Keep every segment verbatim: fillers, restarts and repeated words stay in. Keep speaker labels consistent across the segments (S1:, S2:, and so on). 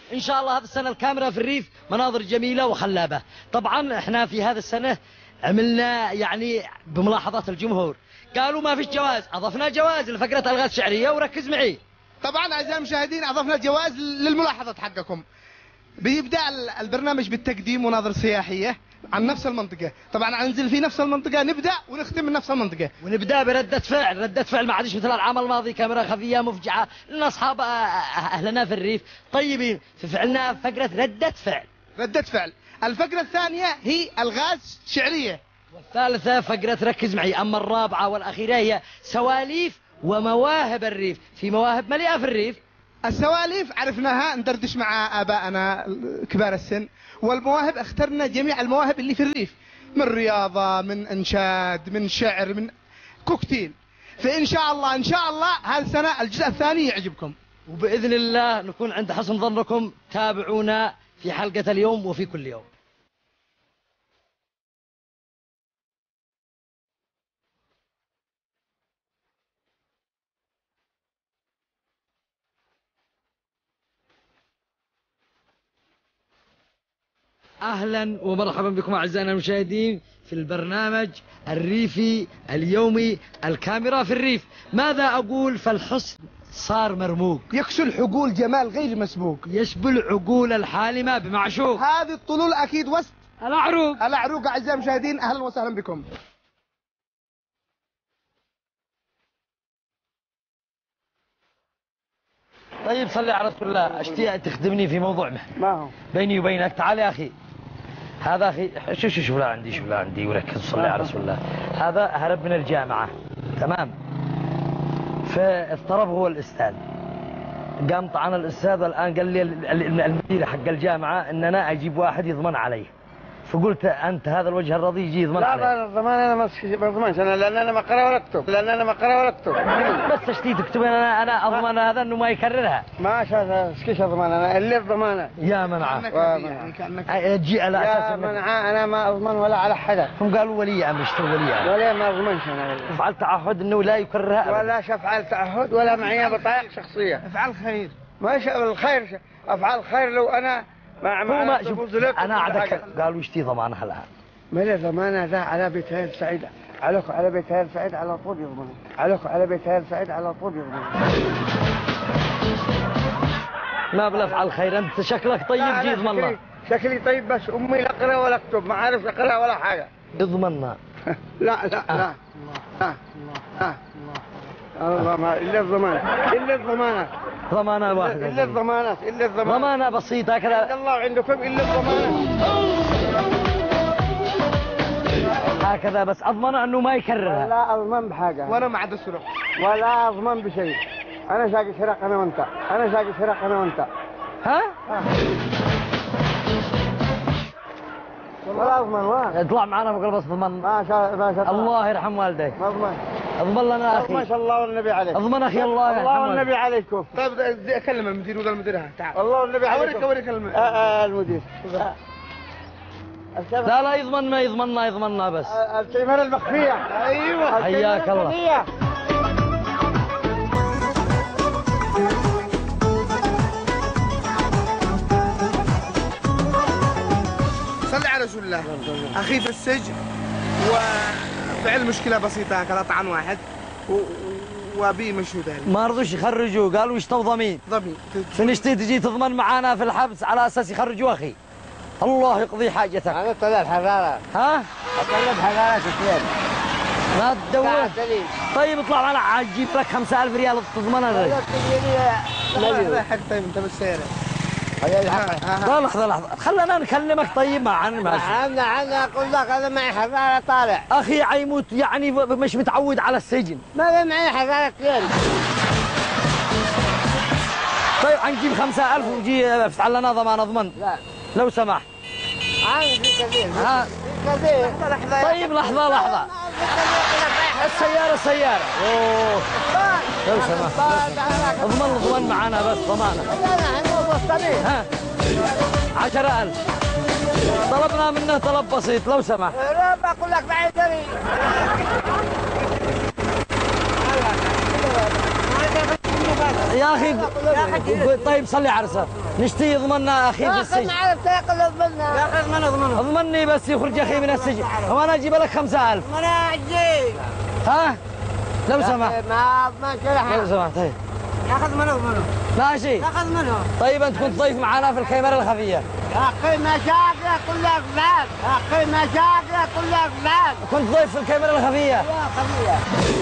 S1: إن شاء الله هذه السنة الكاميرا في الريف مناظر جميلة وخلابة. طبعا احنا في هذه السنة عملنا يعني بملاحظات الجمهور، قالوا ما فيش جواز، أضفنا جواز لفقرة ألغاز شعرية وركز معي.
S2: طبعا أعزائي المشاهدين أضفنا جواز للملاحظات حقكم. بيبدأ البرنامج بالتقديم مناظر سياحية عن نفس المنطقة، طبعا ننزل في نفس المنطقة نبدأ ونختم من نفس المنطقة،
S1: ونبدأ بردة فعل. ردة فعل ما عادش مثل العام الماضي كاميرا خفية مفجعة لأن أصحاب أهلنا في الريف طيبين، في فعلنا فقرة ردة فعل.
S2: ردة فعل. الفقرة الثانية هي ألغاز شعرية،
S1: والثالثة فقرة ركز معي. أما الرابعة والأخيرة هي سواليف ومواهب الريف، في مواهب مليئة في الريف.
S2: السواليف عرفناها ندردش مع آبائنا كبار السن، والمواهب اخترنا جميع المواهب اللي في الريف، من رياضة، من إنشاد، من شعر، من كوكتيل. فإن شاء الله إن شاء الله هذه السنة الجزء الثاني يعجبكم،
S1: وبإذن الله نكون عند حسن ظنكم. تابعونا في حلقة اليوم وفي كل يوم. أهلا ومرحبا بكم أعزائنا المشاهدين في البرنامج الريفي اليومي الكاميرا في الريف. ماذا أقول؟ فالحسن صار مرموق،
S2: يكسو الحقول جمال غير مسبوق،
S1: يشبه العقول الحالمة بمعشوق.
S2: هذه الطلول أكيد وسط
S1: العروق.
S2: العروق. أعزائي المشاهدين أهلا وسهلا بكم.
S1: طيب صلي على رسول الله. اشتي تخدمني في موضوع مهم
S2: ما هو
S1: بيني وبينك. تعال يا أخي، هذا أخي شو شو شو لا عندي شو لا عندي وركز صلي على رسول الله. هذا هرب من الجامعة تمام، فاضطرب هو الأستاذ، قام طعن الأستاذ والآن قال لي المدير حق الجامعة إن أنا أجيب واحد يضمن عليه، فقلت أنت هذا الوجه الرضي يجي يضمن عليه.
S3: لا الضمان أنا ما أضمنش أنا، لأن أنا ما أقرأ ولا أكتب، لأن أنا ما أقرأ ولا أكتب.
S1: بس اشتي تكتب أنا أنا أضمن هذا إنه ما يكررها.
S3: ما شاء كيش أضمن أنا اللي الضمانة
S1: يا منعه تجي على
S3: أساس يا منعه أنا ما أضمن ولا على حدا.
S1: هم قالوا ولي أمر اشتروا ولي أمر
S3: ولا ما أضمنش أنا.
S1: افعل تعهد إنه لا يكررها أبدا.
S3: ولا أفعل تعهد ولا معي بطايق شخصية.
S2: افعل خير.
S3: ما شاء الخير أفعل خير لو أنا ما
S1: ما شوف أنا عندك قالوا اشتي ضمانها لها.
S3: ما لي ضمانها ذا على بيت هيل سعيد، عليكم على بيت هيل سعيد على طول يضمن، عليكم على بيت هيل سعيد على طول يضمن.
S1: ما بلا افعل خير انت شكلك طيب جي يضمن الله.
S3: شكلي طيب بس امي لا اقرا ولا اكتب، ما عارف اقرا ولا حاجه.
S1: يضمننا.
S3: لا لا لا لا لا الله ما الا الضمانه الا الضمانه
S1: ضمانه واحده
S3: الا الضمانات الا الضمانه
S1: ضمانه بسيطه كذا
S3: عند الله عندكم الا الضمانه
S1: هكذا بس اضمن انه ما يكررها.
S3: لا اضمن بحاجه
S2: وانا ما عاد اسرق
S3: ولا اضمن بشيء. انا ساقي شرق انا وانت، انا ساقي شرق انا وانت.
S1: ها؟
S3: ولا اضمن ولا
S1: اطلع معنا بقول بس ضمن.
S3: ما شاء ما شاء
S1: الله يرحم والديك.
S3: ما اضمن.
S1: اضمن لنا اخي.
S3: ما شاء الله والنبي عليك.
S1: اضمن اخي الله يرحم
S3: الله والنبي عليكم.
S2: طيب اكلم المدير ولا المديرها تعال.
S3: الله والنبي عليك.
S2: اوريك اوريك الم...
S3: آه آه المدير.
S1: لا لا يضمننا يضمننا يضمننا بس.
S3: الكاميرا المخفية.
S2: ايوه
S1: حياك الله.
S2: صلي على رسول الله. اخي في السجن وفعل مشكلة بسيطة هكذا طعن واحد و... وابي مشهود عليه.
S1: ما رضوش يخرجوا قالوا يشتوا ضمين.
S2: ضمين.
S1: فنشتي تجي تضمن معانا في الحبس على اساس يخرجوا اخي. الله يقضي حاجتك.
S3: انا طلع الحرارة.
S1: ها؟
S3: اطلب حرارة اثنين.
S1: لا تدور. طيب اطلع معنا اجيب لك خمسة ألف ريال تضمنها.
S2: لا حق طيب انت بالسيارة.
S1: لا لحظة لحظة خلنا نكلمك طيب معنا ماشي.
S3: عنا عنا اقول لك انا معي حرارة طالع.
S1: اخي عيموت يعني مش متعود على السجن.
S3: ما معي حرارة اثنين.
S1: طيب حنجيب خمسة ألف ونجي افتح لنا ضمان اضمن.
S3: لا
S1: لو سمحت.
S3: عندي كثير.
S1: ها
S3: كثير.
S1: طيب لحظة لحظة. السيارة سيارة. اوه لو سمحت اضمن اضمن معنا بس ضمانة. ها عشرة ألف طلبنا منه طلب بسيط لو سمحت.
S3: رب اقول لك معي دري.
S1: يا اخي طيب صلي عرسه نشتي يضمننا اخي في السجن.
S3: ما عرفت ياخذ اضمننا. ياخذ من اضمنه؟
S1: اضمني بس يخرج اخي من السجن، هو انا اجيب لك خمسة آلاف.
S3: انا اجيب.
S1: ها؟ لو سمحت.
S3: ما ما
S1: لو سمحت طيب.
S3: ياخذ من اضمنه؟
S1: ماشي.
S3: ياخذ منه.
S1: طيب انت كنت ضيف معنا في الكاميرا الخفيه.
S3: يا اخي مشاكل كلها فلان، يا اخي مشاكل كلها فلان.
S1: كنت ضيف في الكاميرا الخفيه.
S3: يا خفيه.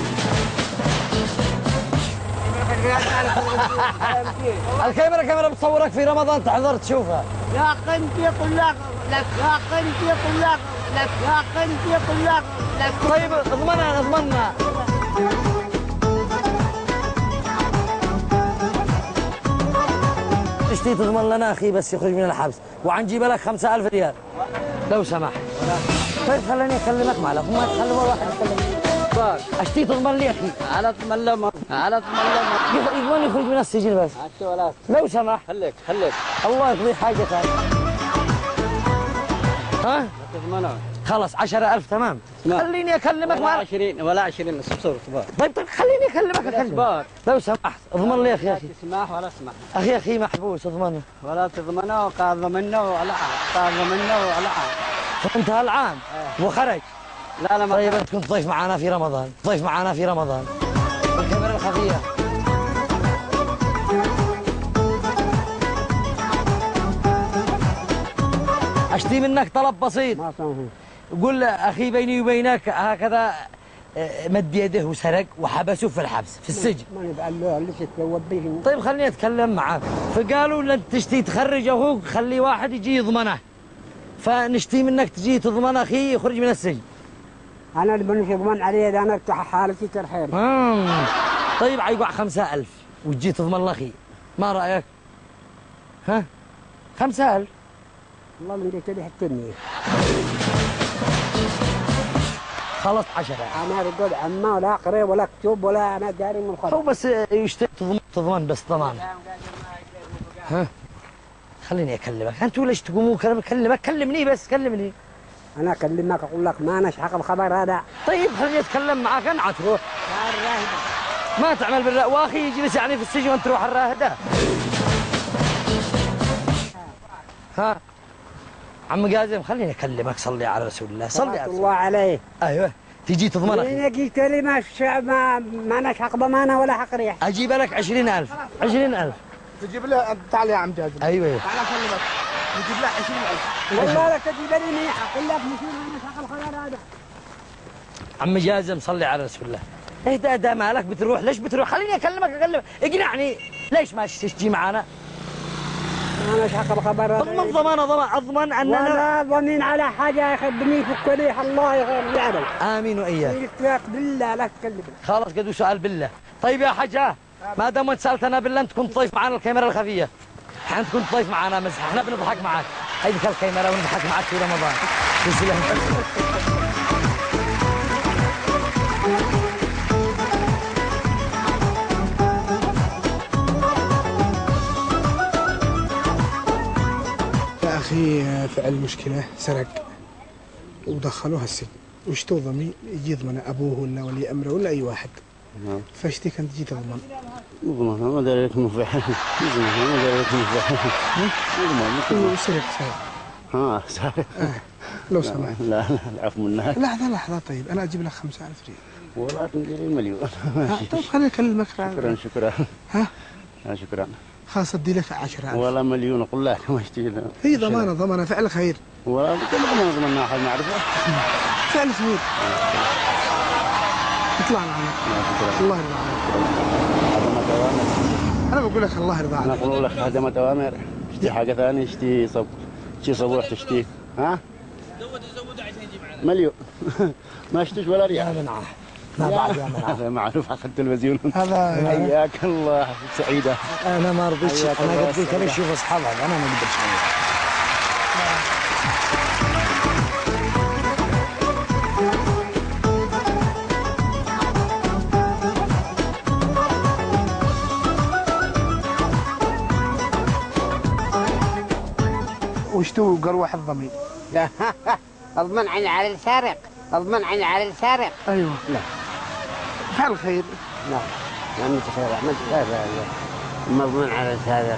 S1: الكاميرا كاميرا بتصورك في رمضان تحضر تشوفها.
S3: يا اخي انت كلها لك، يا اخي انت كلها لك، يا اخي انت كلها لك.
S1: طيب اضمننا اضمننا. اشتي تضمن لنا اخي بس يخرج من الحبس وعنجيب لك خمسة آلاف ريال لو سمحت. طيب خليني اكلمك معلق وما تخلي واحد يكلمك. اشتي تضمن لي اخي.
S3: على تملمر، على تملمر.
S1: يضمن يخرج من السجن بس.
S3: ولا
S1: لو سمحت.
S3: خليك خليك.
S1: الله يقضي حاجتك. ها؟
S3: تضمنه.
S1: خلاص عشرة آلاف تمام.
S3: نعم.
S1: خليني اكلمك
S3: ولا
S1: معلق.
S3: عشرين ولا عشرين صفر صفر.
S1: طيب طيب خليني اكلمك اكلمك.
S3: اصبر.
S1: لو سمحت اضمن لي اخي اخي.
S3: تسمح ولا اسمح.
S1: اخي اخي محبوس اضمنه.
S3: ولا تضمنه قاض منه ولا قاض منه ولا.
S1: انتهى العام وخرج.
S3: لا لا ما.
S1: طيب انت كنت ضيف معنا في رمضان، ضيف معنا في رمضان. الكاميرا الخفية. اشتي منك طلب بسيط.
S3: ما صنعه.
S1: قول اخي بيني وبينك هكذا مد يده وسرق وحبسه في الحبس في السجن.
S3: ما نبقى له ليش تلوب به.
S1: طيب خليني اتكلم معك، فقالوا لن تشتي تخرج اخوك خلي واحد يجي يضمنه. فنشتي منك تجي تضمن اخي يخرج من السجن.
S3: انا اللي بنش اضمن عليه اذا انا ارتاح حالتي ترحيل.
S1: آه. طيب عيقع خمسة ألف وتجي تضمن لأخي، ما رأيك؟ ها؟ خمسة ألف.
S3: والله من جيت لي حتني.
S1: خلص عشرة.
S3: انا بقول عما ولا قريب ولا كتب ولا انا داري من الخط.
S1: هو بس يشتي تضمن تضمن بس ضمان. ها؟ خليني اكلمك، انتوا ليش تقوموا كلمك؟ كلمني بس كلمني.
S3: انا اكلمك اقول لك ما نشحق الخبر هذا.
S1: طيب خليني اتكلم معك انا تروح. ما تعمل بالرأي واخي يجلس يعني في السجن وانت تروح الراهدة. ها عم قاسم خليني اكلمك، صلي على رسول الله صلي على
S3: الله عليه.
S1: ايوه تجي تضمن اخي.
S3: انا جيت لي ما ما ما نشحق ضمانه ولا حق ريح.
S1: اجيب لك عشرين ألف. عشرين ألف
S2: تجيب له. تعال يا عم جازم.
S1: ايوه ايوه
S2: تعال اكلمك. نجيب له عشرين ألف.
S3: والله لا تجيب لي ميح اقول لك مشي ما نشحق الخبر هذا.
S1: عم جازم صلي على رسول الله. اهدى ده مالك بتروح؟ ليش بتروح؟ خليني اكلمك اكلمك اقنعني. ليش ما تجي معنا؟
S3: ما نشحق الخبر هذا.
S1: اضمن ضمانه ضمان اضمن اننا
S3: ولا ضمين على حاجه يخدمني في الكليه الله يغير يعلم.
S1: امين واياك.
S3: قلت بالله لا تكلمني.
S1: خلاص قدو سؤال بالله. طيب يا حجاه ما دام انت سالتنا بالله انت كنت ضيف معنا الكاميرا الخفيه. انت كنت ضيف معنا مزح احنا بنضحك معك. هيديك الكاميرا ونضحك معك في رمضان. تسلم.
S2: يا اخي فعل مشكله سرق ودخلوها السجن، وش تضمني؟ يجي يضمن ابوه ولا ولي امره ولا اي واحد.
S4: نعم.
S2: فاشتي كنت تجي تضمن.
S4: مضمن ما داري لك مفاح. مضمن ما داري لك مفاح. مضمن.
S2: وسرق سرق.
S4: ها سارق.
S2: لو سمحت.
S4: لا لا العفو منك.
S2: لحظه لحظه طيب انا اجيب لك خمسة آلاف ريال.
S4: والله تنديري مليون.
S2: طيب خليني اكلمك.
S4: شكرا شكرا.
S2: ها؟
S4: شكرا.
S2: خلاص ادي لك عشرة آلاف.
S4: والله مليون اقول لك ما اشتي.
S2: هي ضمانه ضمانه فعل خير.
S4: والله كل ما ضمن احد معرفه.
S2: فعل خير. اطلع معنا. الله يرضى عليك. انا بقول لك الله يرضى
S4: انا
S2: عليك.
S4: اقول لك خدمة اوامر. اشتي حاجه ثانيه اشتي صب اشتي صبوح تشتي ها؟ زود زود عشان يجي معنا مليون. ما اشتش ولا
S1: يا
S4: ريال.
S1: منعه ما بعد يا منعه.
S4: هذا معروف على التلفزيون.
S2: هذا
S4: حياك الله سعيده.
S1: انا ما رضيتش
S4: حياك
S1: انا
S4: الله
S1: قلت لك انا اشوف اصحابها انا ما قدرتش.
S2: وش تو قروح الضمير؟
S3: لا اضمن عن على السارق، اضمن عن على السارق.
S2: ايوه.
S3: لا
S2: فعل خير.
S3: لا عملت خير عملت خير مضمون على هذا.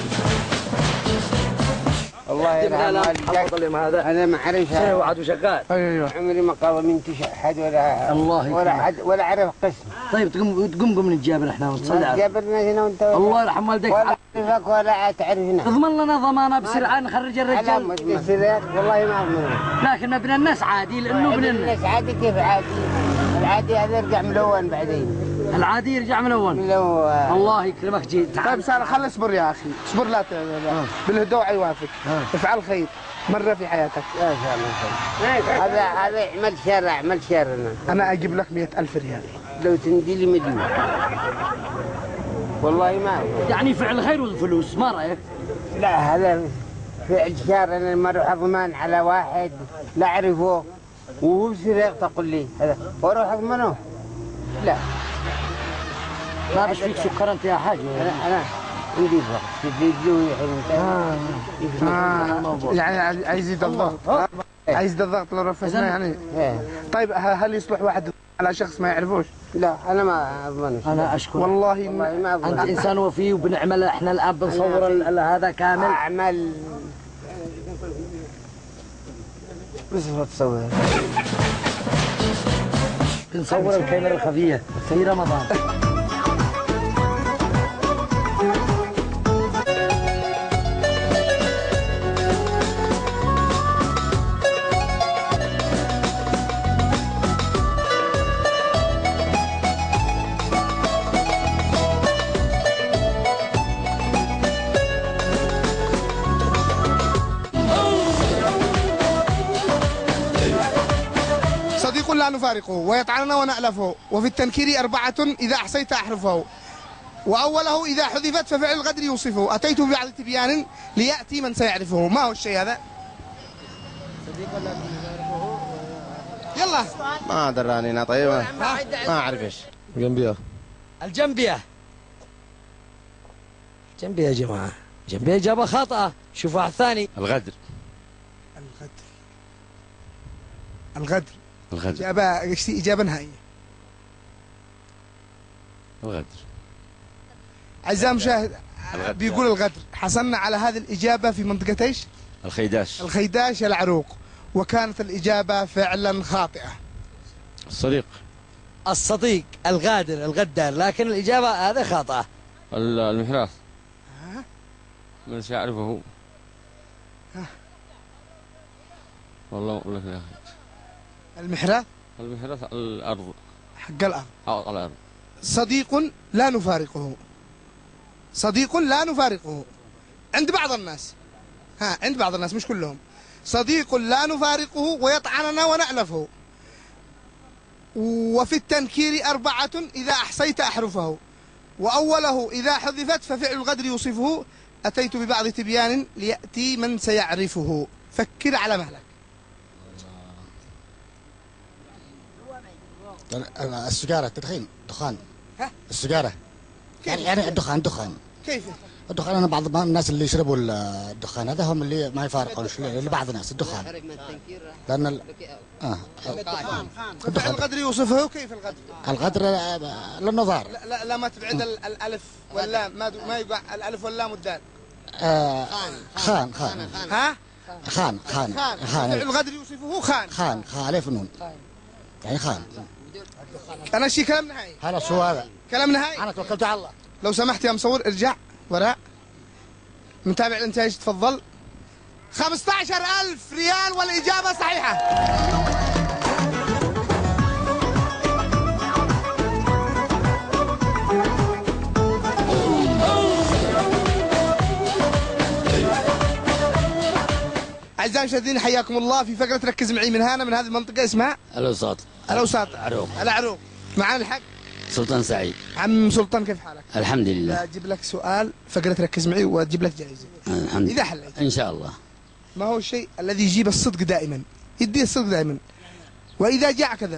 S3: الله يرحم والديك. انا ما اعرف
S1: سنه وعد وشغال.
S2: ايوه
S3: عمري ما قاومت حد ولا
S1: الله
S3: ولا حد ولا اعرف قسم.
S1: طيب تقوم تقوم قوم نتجابر احنا ونصلي على
S3: جابرنا هنا وانت
S1: الله يرحم والديك.
S3: ولا اعرفك ولا تعرفنا.
S1: اضمن لنا ضمانه بسرعه نخرج الرجال.
S3: والله ما اضمن.
S1: لكن ابن الناس عادي لانه ابن الناس.
S3: الناس عادي كيف عادي؟ العادي هذا يرجع ملون بعدين.
S1: العادي يرجع ملون.
S3: ملون.
S1: الله يكرمك جيد.
S2: طيب سارة خل اصبر يا اخي اصبر لا ت... بالهدوء يوافق. افعل خير مرة في حياتك.
S3: يا شاء الله. هذا هذا عمل شر عمل شر.
S2: انا اجيب لك مئة ألف ريال.
S3: لو تندي لي مليون. والله ما
S1: يعني فعل خير والفلوس ما رايك؟
S3: لا هذا فعل شر. انا ما اروح اضمن على واحد لا اعرفه وهو بسرق تقول لي هذا واروح اضمنه. لا
S1: ما بش فيك سكر انت يا حاج.
S3: انا انا عندي ضغط تزيد له
S2: آه. آه. يعني عايز يزيد الضغط. عايز يزيد الضغط لو رفسنا يعني. طيب هل يصلح واحد على شخص ما يعرفوش؟
S3: لا انا ما اضمنش.
S1: انا اشكر
S2: والله,
S3: والله ما أضمن.
S1: انت انسان وفي وبنعمل احنا الان بنصور ال- هذا كامل.
S3: اعمل بس تصور
S1: بنصور الكاميرا الخفيه في رمضان.
S2: صديق لا نفارقه ويطعننا ونألفه وفي التنكير أربعة إذا أحصيت أحرفه وأوله إذا حذفت ففعل الغدر يوصفه أتيت ببعض تبيان ليأتي من سيعرفه. ما هو الشيء هذا؟ يلا
S5: ما دراني انا طيب ما اعرف ايش.
S6: جنبيه
S1: الجنبيه جنبيه يا جماعه. جنبيه اجابه خاطئه. شوفوا واحد ثاني.
S5: الغدر.
S2: الغدر الغدر
S5: الغدر.
S2: إجابة إجابة نهائية.
S5: الغدر.
S2: أعزائي المشاهد
S5: الغدر.
S2: بيقول الغدر. حصلنا على هذه الإجابة في منطقة إيش؟
S5: الخيداش.
S2: الخيداش العروق. وكانت الإجابة فعلا خاطئة.
S5: الصديق.
S1: الصديق الغادر الغدار. لكن الاجابه هذه خاطئه.
S5: المحراث. من سيعرفه. والله ما اقول لك يا اخي.
S2: المحراث
S5: المحراث الارض.
S2: حق الأرض.
S5: على الارض.
S2: صديق لا نفارقه. صديق لا نفارقه عند بعض الناس. ها عند بعض الناس مش كلهم. صديق لا نفارقه ويطعننا ونألفه وفي التنكير أربعة إذا أحصيت أحرفه وأوله إذا حذفت ففعل الغدر يوصفه أتيت ببعض تبيان ليأتي من سيعرفه. فكر على مهلك.
S7: السجارة تدخين دخان.
S2: ها؟
S7: السجارة يعني يعني الدخان دخان.
S2: كيف؟
S7: الدخان أنا بعض الناس اللي يشربوا الدخان هذا هم اللي ما يفارقون لبعض الناس الدخان. لأن ال... آه
S2: ففعل الغدر يوصفه. كيف الغدر؟
S7: الغدر للنظار.
S2: لا, لا, لا ما تبعد الألف واللام. ما ما يقع الألف واللام والدال.
S7: آه خان خان
S2: ها؟
S7: خان خان
S2: خان.
S7: خان
S2: فعل الغدر يوصفه خان.
S7: خان خان ألف نون يعني خان.
S2: أنا شي كلام نهائي.
S7: هذا شو هذا؟
S2: كلام نهائي.
S7: أنا توكلت على الله.
S2: لو سمحت يا مصور ارجع وراء. متابع الانتاج تفضل. خمسة عشر ألف ريال والإجابة صحيحة. أعزائي المشاهدين حياكم الله في فقرة ركز معي من هنا من هذه المنطقة اسمها
S8: الأوساط.
S2: الأوساط.
S8: العروق.
S2: العروق. معانا الحق
S8: سلطان سعيد.
S2: عم سلطان كيف حالك؟
S8: الحمد لله.
S2: أجيب لك سؤال فقرة ركز معي وأجيب لك جائزة.
S8: الحمد
S2: إذا حليت.
S8: إن شاء الله.
S2: ما هو الشيء الذي يجيب الصدق دائما؟ يدي الصدق دائما وإذا جاء كذب.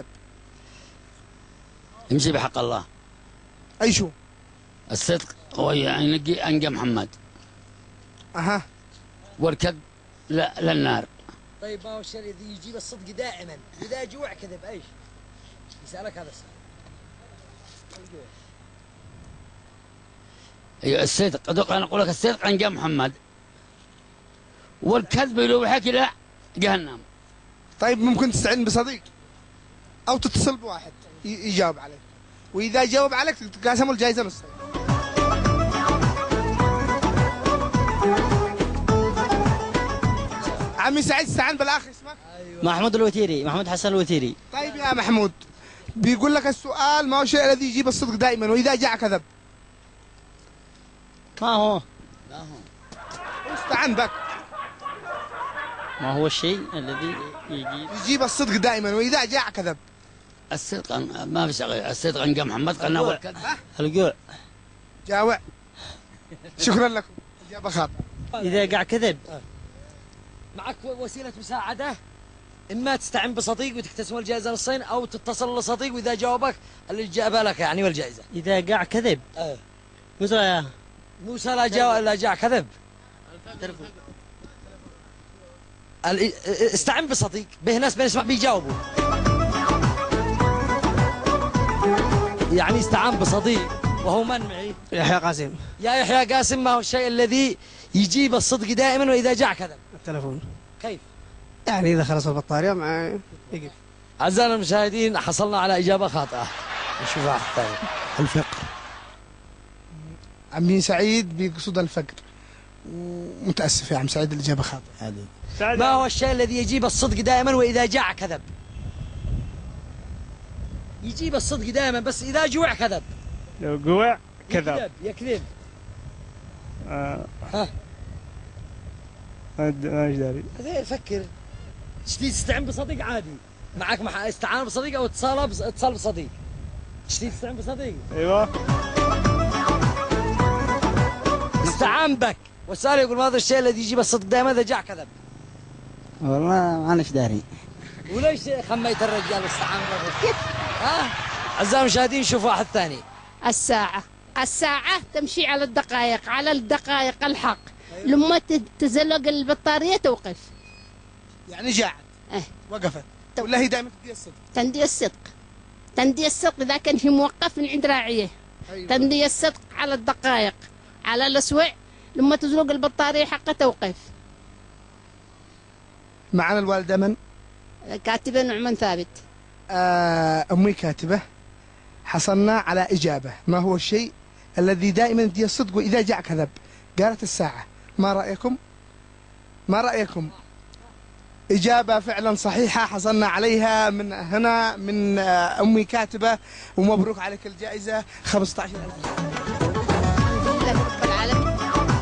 S8: يمشي بحق الله.
S2: أي شو؟
S8: الصدق هو ينقي أنقى محمد.
S2: أها.
S8: والكذب لا للنار.
S1: طيب ما هو الشيء الذي يجيب الصدق دائما إذا جوع كذب ايش؟ يسألك هذا السؤال.
S8: أيوة الصدق أدق أنا أقول لك الصدق أنجى محمد، والكذب لو حكي لا جهنم.
S2: طيب ممكن تستعين بصديق او تتصل بواحد ي- يجاوب عليك، واذا جاوب عليك تقاسموا الجائزه نصين. عمي سعيد استعان بالاخ اسمك؟
S6: محمود الوتيري، محمود حسن الوتيري.
S2: طيب يا محمود، بيقول لك السؤال ما هو الشيء الذي يجيب الصدق دائما واذا جاء كذب؟
S6: ما هو
S2: استعان بك.
S6: ما هو الشيء الذي يجيب
S2: يجيب الصدق دائما واذا جاء كذب؟
S8: الصدق أن- ما في شيء، الصدق أنجى محمد قلنا والكذب.
S6: الجوع.
S2: جاوع. شكرا لكم، اجابه خاطئه.
S6: إذا قاع كذب.
S1: معك وسيلة مساعدة، إما تستعين بصديق وتقتسم الجائزة نصين، أو تتصل لصديق وإذا جاوبك الإجابة لك يعني والجائزة.
S6: إذا قاع كذب.
S1: أه.
S6: موسى
S1: موسى لا جاء لا جاء كذب. ال- استعن بصديق، به ناس بنسمع بيجاوبوا. يعني استعان بصديق وهو من معي؟
S9: يحيى قاسم.
S1: يا يحيى قاسم، ما هو الشيء الذي يجيب الصدق دائما وإذا جاء كذب؟
S9: التلفون.
S1: كيف؟
S9: يعني إذا خلص البطارية مع يقف.
S1: أعزائنا المشاهدين، حصلنا على إجابة خاطئة. نشوف واحد ثاني.
S2: الفقر. عمي سعيد بيقصد الفقر. متأسف يا عم سعيد، الإجابة خاطئة.
S1: ما هو الشيء الذي يجيب الصدق دائما وإذا جاع كذب؟ يجيب الصدق دائما بس إذا جوع كذب.
S9: لو جوع كذب.
S1: يكذب يكذب.
S9: آه.
S1: ها
S9: ما ايش داري.
S1: زين فكر. تشتي تستعين بصديق عادي، معك مع استعانة بصديق أو اتصال بص... اتصال بصديق. تشتي تستعين بصديق.
S9: ايوه.
S1: استعان بك، والسؤال يقول ماذا الشيء الذي يجيب الصدق دائما إذا جاع كذب؟
S6: والله ما أناش داري.
S1: وليش خميت الرجال استعان بك؟ ها؟ أعزائي المشاهدين، شوف واحد ثاني.
S10: الساعة الساعة تمشي على الدقائق، على الدقائق الحق. لما تزلق البطارية توقف.
S2: يعني جاعت.
S10: اه.
S2: وقفت. ولا هي دائما تدي الصدق؟
S10: تندي الصدق. تندي الصدق إذا كان في موقف من عند راعية.
S2: أيوة.
S10: تندي الصدق على الدقائق، على الأسوع. لما تزلق البطارية حقها توقف.
S2: معنا الوالدة من؟
S10: كاتبة نعمان ثابت.
S2: آه أمي كاتبة. حصلنا على إجابة. ما هو الشيء الذي دائما يدي الصدق وإذا جاء كذب؟ قالت الساعة. ما رأيكم؟ ما رأيكم؟ إجابة فعلا صحيحة، حصلنا عليها من هنا من آه أمي كاتبة، ومبروك عليك الجائزة خمسة عشر ألف.
S10: الحمد لله رب العالمين.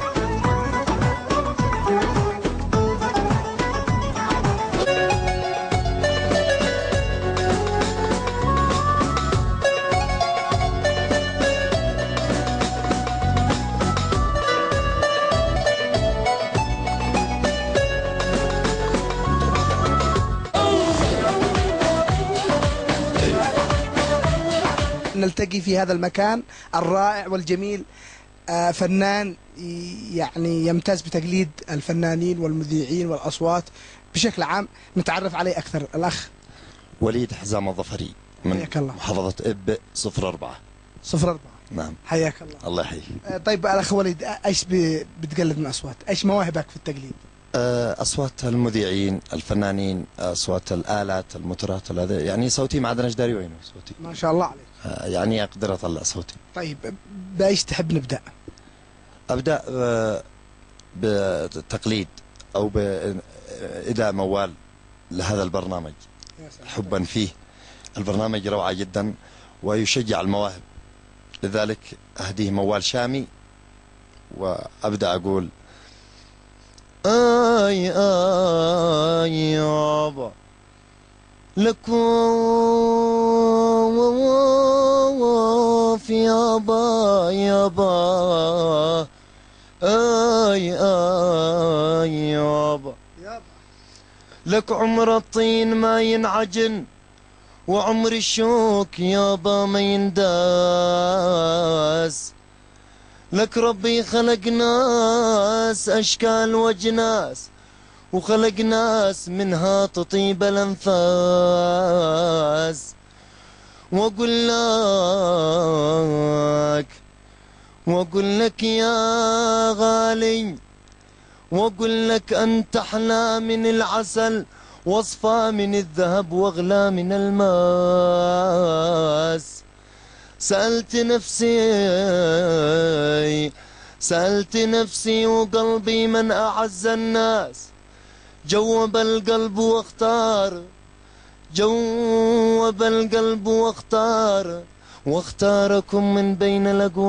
S2: نلتقي في هذا المكان الرائع والجميل آه، فنان يعني يمتاز بتقليد الفنانين والمذيعين والأصوات بشكل عام. نتعرف عليه أكثر. الأخ
S11: وليد حزام الظفري من
S2: حياك الله.
S11: محافظة إب صفر أربعة.
S2: صفر أربعة.
S11: نعم.
S2: حياك الله.
S11: الله يحييك.
S2: آه، طيب الأخ وليد، إيش ب- بتقلد من أصوات؟ إيش مواهبك في التقليد؟
S11: آه، أصوات المذيعين، الفنانين، أصوات الآلات، المطرات، هذا يعني صوتي ما عاد داري وينه صوتي.
S2: ما شاء الله عليك.
S11: آه، يعني أقدر أطلع صوتي.
S2: طيب بإيش تحب نبدأ؟
S11: أبدأ آه، بتقليد أو بإداء موال لهذا البرنامج حبا فيه. البرنامج روعة جدا ويشجع المواهب، لذلك أهديه موال شامي وأبدأ أقول آي آي يابا لكوف يابا يابا آي آي يابا لك عمر الطين ما ينعجن وعمر الشوك يابا ما ينداس. لك ربي خلق ناس أشكال وجناس وخلق ناس منها تطيب الأنفاس. وأقول لك واقول لك يا غالي، واقول لك انت احلى من العسل، واصفى من الذهب واغلى من الماس. سألت نفسي سألت نفسي وقلبي من أعز الناس، جوب القلب واختار، جوب القلب واختار، واختاركم من بين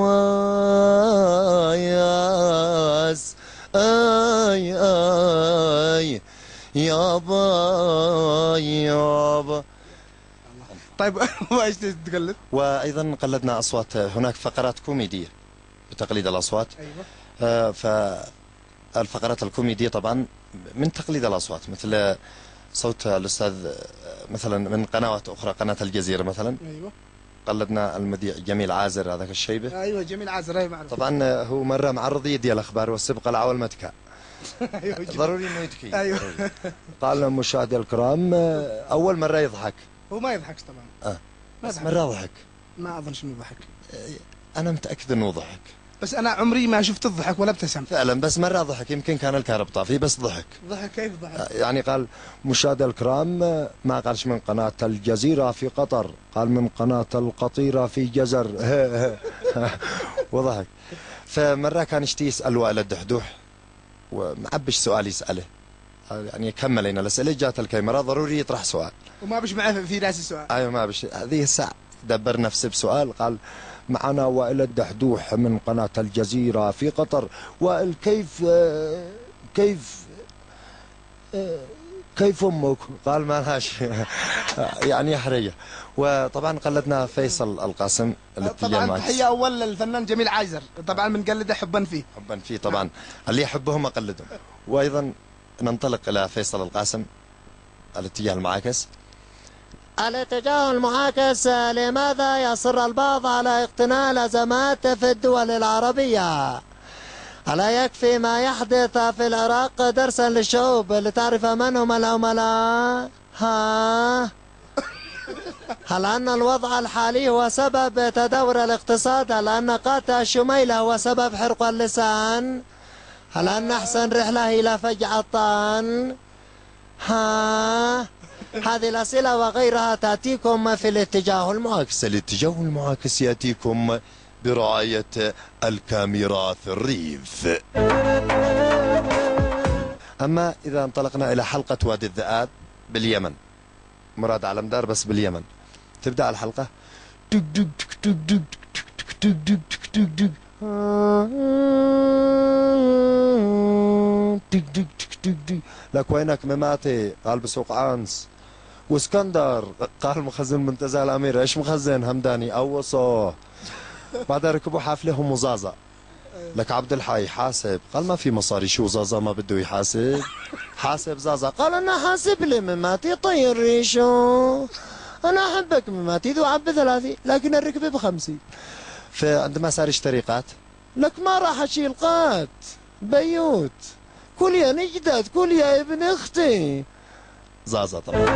S11: الأقواس. آي آي يابا يابا.
S2: طيب وايش تقلد؟
S11: وايضا قلدنا اصوات، هناك فقرات كوميديه بتقليد الاصوات.
S2: ايوه.
S11: آه فالفقرات الكوميديه طبعا من تقليد الاصوات، مثل صوت الاستاذ مثلا من قنوات اخرى، قناه الجزيره مثلا.
S2: ايوه.
S11: قلدنا المذيع جميل عازر هذاك الشيبه.
S2: ايوه جميل عازر، اي معروف.
S11: طبعا هو مره معرض ديال الاخبار والسبق العول متكا.
S2: ايوه
S11: ضروري انه يتكي.
S2: ايوه.
S11: قال مشاهدي الكرام اول مره يضحك.
S2: هو ما يضحكش طبعا.
S11: اه بس مره ضحك.
S2: ما اظنش انه ضحك.
S11: انا متاكد انه ضحك،
S2: بس انا عمري ما شفت الضحك ولا ابتسم
S11: فعلا. بس مره ضحك، يمكن كان الكهرب طافي بس ضحك.
S2: ضحك كيف ضحك؟
S11: يعني قال مشاهدي الكرام، ما قالش من قناه الجزيره في قطر، قال من قناه القطيره في جزر. وضحك. فمره كان يشتي يسال وائل الدحدوح ومعبش سؤال يساله، يعني كمل لنا الاسئله، جات الكاميرا ضروري يطرح سؤال
S2: وما بش معه في راس السؤال.
S11: ايوه ما بش. هذه الساعه دبر نفسه بسؤال، قال معنا وائل الدحدوح من قناة الجزيرة في قطر. وائل كيف كيف كيف امك؟ قال ما لهاش. يعني حريه. وطبعا قلدنا فيصل القاسم.
S2: طبعا تحيه اول للفنان جميل عازر، طبعا بنقلده حبا فيه.
S11: حبا فيه طبعا، اللي يحبهم اقلدهم. وايضا ننطلق الى فيصل القاسم، الاتجاه المعاكس.
S12: الاتجاه المعاكس، لماذا يصر البعض على اقتناء الأزمات في الدول العربية؟ ألا يكفي ما يحدث في العراق درسا للشعوب لتعرف من هم العملاء؟ ها؟ هل أن الوضع الحالي هو سبب تدهور الاقتصاد؟ هل أن قاطع الشميلة هو سبب حرق اللسان؟ هل أن أحسن رحلة إلى فجع الطعن؟ ها؟ هذه الأسئلة وغيرها تأتيكم في الاتجاه المعاكس.
S11: الاتجاه المعاكس يأتيكم برعاية الكاميرا في الريف. أما إذا انطلقنا إلى حلقة وادي الذئاب باليمن، مراد علمدار بس باليمن، تبدأ الحلقة دق دق دق دق دق دق دق دق دق دق دق دق. لك وينك مماتي؟ قال بسوق عنس. واسكندر؟ قال مخزن منتزه الامير. ايش مخزن؟ همداني اوصه. بعدها ركبوا حافله ومزازه. لك عبد الحي حاسب. قال ما في مصاري. شو زازا ما بده يحاسب؟ حاسب زازا. قال انا حاسب لي مماتي طير ريشو، انا احبك مماتي ذو عب ثلاثي لكن الركبه بخمسي. فعندما صار يشتري قات، لك ما راح اشيل قات بيوت، كل يا نجدد كل يا ابن اختي. زازا طبعا.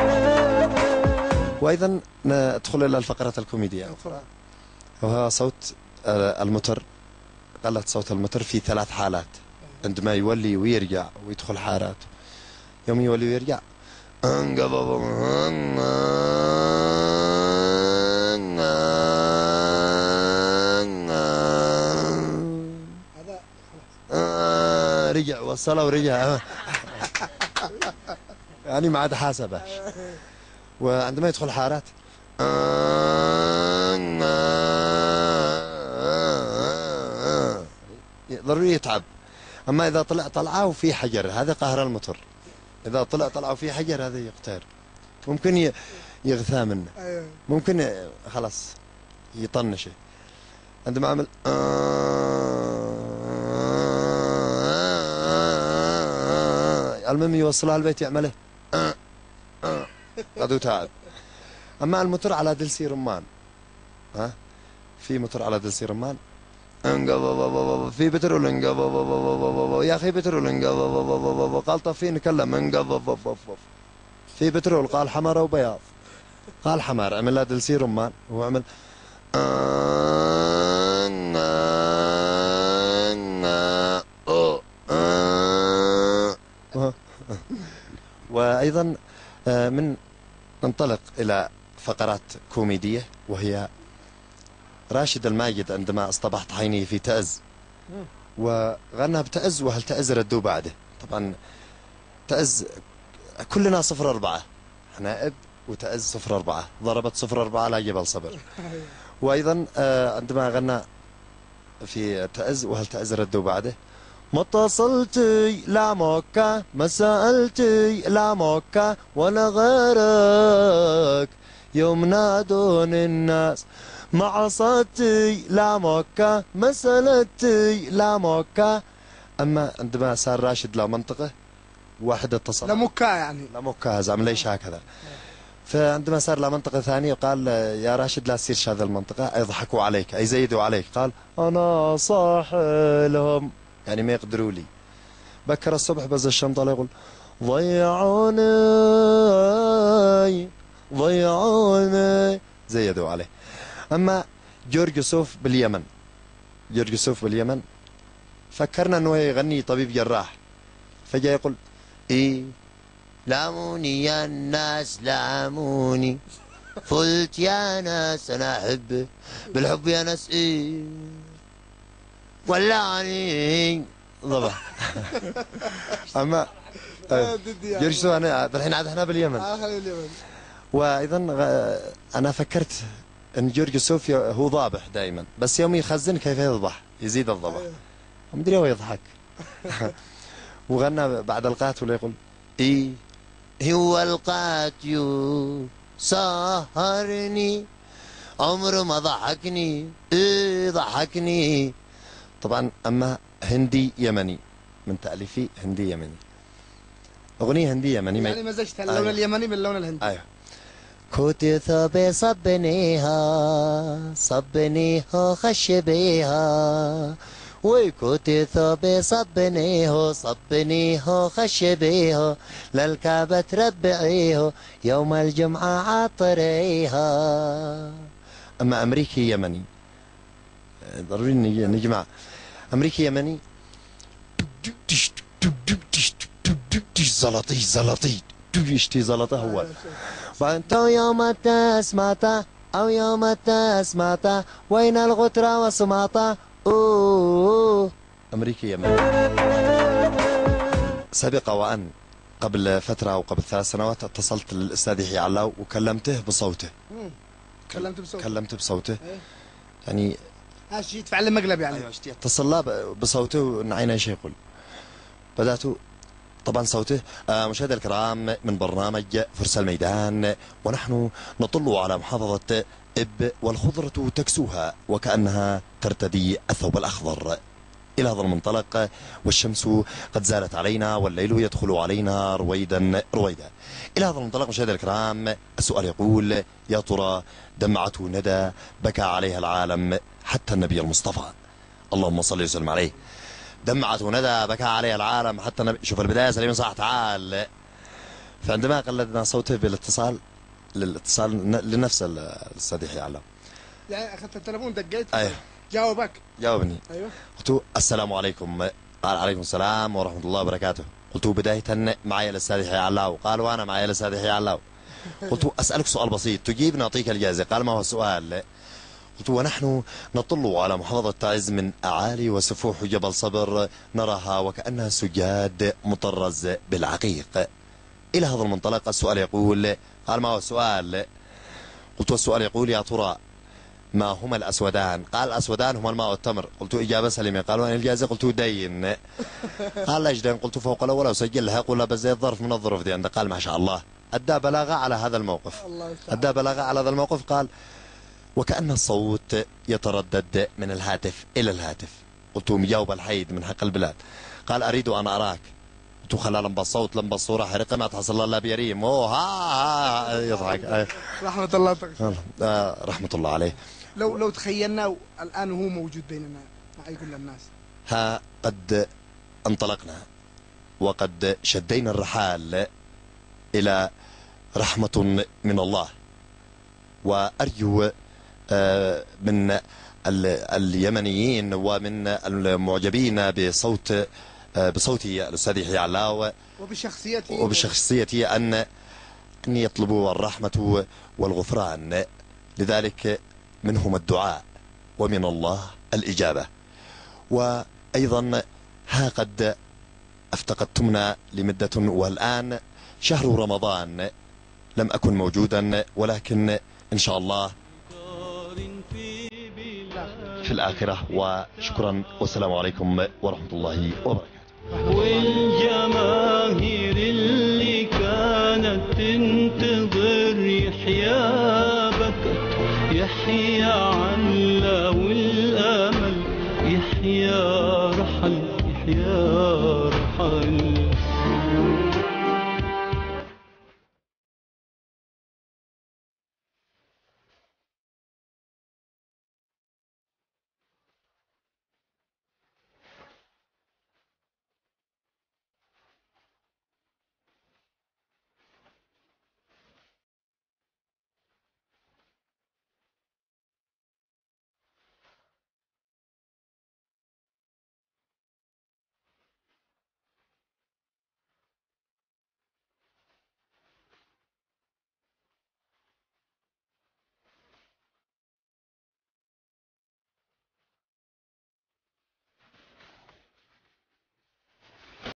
S11: وايضا ندخل الى الفقره الكوميديه، وهو صوت المتر. قلت صوت المتر في ثلاث حالات، عندما يولي ويرجع ويدخل حارات. يوم يولي ويرجع رجع وصله ورجع. يعني ما عاد حاسبه. وعندما يدخل حارات ضروري يتعب. اما اذا طلع طلعه وفي حجر هذا قهر المطر، اذا طلع طلعه وفي حجر هذا يقتهر، ممكن يغثى منه، ممكن خلاص يطنشه. عندما عمل المهم يوصلها البيت يعمله قد تعب. اما المتر على دلسي رمان، ها في متر على دلسي رمان في بترول يا اخي بترول قال طفي نكلم في بترول قال حمر وبياض قال حمر عمل له دلسي رمان وعمل وأيضا آه، من ننطلق إلى فقرات كوميدية، وهي راشد الماجد عندما اصطبحت عيني في تأز، وغنى بتأز وهل تأز ردوا بعده. طبعا تأز كلنا صفر أربعة، احنا اب وتأز صفر أربعة، ضربت صفر أربعة لا جبل صبر. وأيضا آه، عندما غنى في تأز وهل تأز ردوا بعده، ما اتصلتي لا موكا، ما سألتي لا موكا، ولا غيرك يوم نادون الناس، ما عصتي لا موكا، ما سألتي لا موكا. أما عندما صار راشد لا منطقة، واحد اتصل
S2: لا مكا يعني
S11: لا مكا زعم ليش هكذا. فعندما صار له منطقة ثانية قال يا راشد لا تصيرش هذه المنطقة، يضحكوا عليك أي يزيدوا عليك. قال أنا صاح لهم، يعني ما يقدروا لي. بكر الصبح بز الشنطة يقول ضيعوني ضيعوني، زيدوا عليه. أما جورج يوسف باليمن، جورج يوسف باليمن فكرنا أنه يغني طبيب جراح، فجاء يقول إيه لاموني يا الناس لاموني، قلت يا ناس أنا أحب بالحب يا ناس إيه ولعني ضبع. أما جورج يوسف أنا الحين عاد احنا باليمن. وأيضا أنا فكرت أن جورج يوسف هو ضابح دائما، بس يوم يخزن كيف يضبح يزيد الضبح، مدري هو يضحك. وغنى بعد القاتل يقول إيه هو القاتل سهرني عمره ما ضحكني إيه ضحكني. طبعا أما هندي يمني من تأليفي، هندي يمني، أغنية هندية يمني
S2: يعني مزجت اللون أيوه. اليمني باللون الهندي.
S11: أيوه.
S12: كوتي ثوبي صبنيها صبنيها خشبيها، ويكوتي ثوبي صبنيه صبنيه خشبيه، للكعبة تربعيه يوم الجمعة عطريها.
S11: أما أمريكي يمني ضروري نجمع، أمريكي يمني زلطي زلطي يشتي زلطه هو.
S12: وانت يوم تسمعته أو يوم تسمعته وين الغترة وسمعته. أوه
S11: أمريكي يمني. سبق وأن قبل فترة أو قبل ثلاث سنوات اتصلت للأستاذ يحيى علاو وكلمته بصوته.
S2: كلمته بصوته
S11: كلمته بصوته
S2: ايه؟
S11: يعني
S2: هاشي يدفع المقلب يعني.
S11: ايوه اشتي اتصل له بصوته ونعينا ايش يقول. بدأت طبعا صوته آه مشاهدينا الكرام من برنامج فرس الميدان، ونحن نطل على محافظة إب والخضرة تكسوها وكأنها ترتدي الثوب الأخضر إلى هذا المنطلق، والشمس قد زالت علينا والليل يدخل علينا رويدا رويدا. إلى هذا المنطلق مشاهدينا الكرام السؤال يقول يا ترى دمعته ندى بكى عليها العالم حتى النبي المصطفى اللهم صل وسلم عليه. دمعته ندى بكى عليها العالم حتى النبي. شوف البداية سليم صح تعال. فعندما قلدنا صوته بالاتصال للاتصال لنفس الأستاذ يحيى علاو،
S2: يعني أخذت التليفون دقيت
S11: أيوه
S2: جاوبك
S11: جاوبني.
S2: أيوه
S11: قلت السلام عليكم، قال عليكم السلام ورحمة الله وبركاته. قلت بداية معي الأستاذ يحيى علاو، قال وأنا معي الأستاذ يحيى علاو. قلت أسألك سؤال بسيط تجيب نعطيك الجائزة. قال ما هو السؤال؟ قلت ونحن نطل على محافظة تعز من أعالي وسفوح جبل صبر نراها وكأنها سجاد مطرز بالعقيق. إلى هذا المنطلق السؤال يقول، قال ما هو السؤال؟ قلت والسؤال يقول يا ترى ما هما الأسودان؟ قال الأسودان هما الماء والتمر. قلت إجابة سليمة. قال وين الجائزة؟ قلت دين. قال لا جدين. قلت فوق الأول وسجلها. قل بس زي الظرف من الظروف دي عندك. قال ما شاء الله أدى بلاغة على هذا الموقف، أدى بلاغة على هذا الموقف. قال وكأن الصوت يتردد من الهاتف إلى الهاتف. قلت مجاوب الحيد من حق البلاد. قال أريد أن أراك. قلت خلا لمبا الصوت لمبا الصورة حرقة ما تحصل الله بيريم. أوه ها ها يضحك.
S2: رحمة الله
S11: آه رحمة الله عليه.
S2: لو لو تخيلنا الآن هو موجود بيننا مع كل الناس.
S11: ها قد انطلقنا وقد شدينا الرحال إلى رحمة من الله، وأرجو من اليمنيين ومن المعجبين بصوت بصوتي الأستاذ يحيى علاو
S2: وبشخصيتي
S11: وبشخصيتي أن أن يطلبوا الرحمة والغفران، لذلك منهم الدعاء ومن الله الإجابة. وأيضا ها قد افتقدتمنا لمدة، والآن شهر رمضان لم أكن موجودا، ولكن إن شاء الله في الآخرة. وشكرا والسلام عليكم ورحمة الله وبركاته.
S13: والجماهير اللي كانت تنتظر يحيى بكت يحيى